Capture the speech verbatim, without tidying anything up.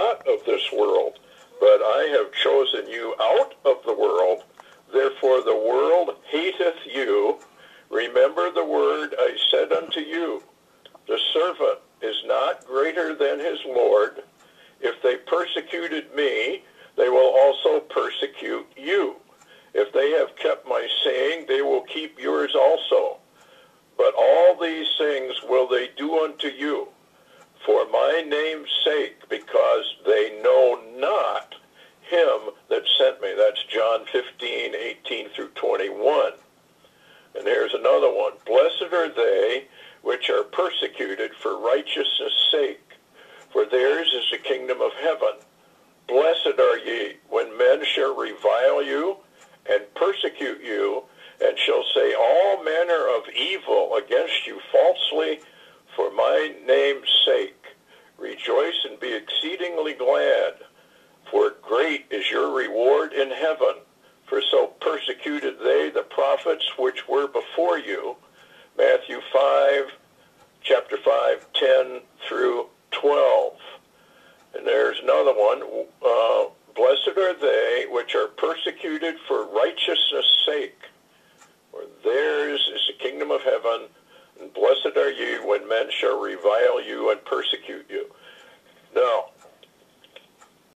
not of this world, but I have chosen you out of the world. Therefore the world hateth you. Remember the word I said unto you. The servant is not greater than his Lord. If they persecuted me, they will also persecute you. If they have kept my saying, they will keep yours also. But all these things will they do unto you, for my name's sake, because they know not him that sent me. That's John fifteen, eighteen through twenty-one. And here's another one. Blessed are they which are persecuted for righteousness' sake, for theirs is the kingdom of heaven. Blessed are ye when men shall revile you and persecute you, and shall say all manner of evil against you falsely for my name's sake. Rejoice and be exceedingly glad, for great is your reward in heaven. For so persecuted they the prophets which were before you. Matthew five, chapter five, ten through twelve. And there's another one. Uh, Blessed are they which are persecuted for righteousness' sake, for theirs is the kingdom of heaven. And blessed are you when men shall revile you and persecute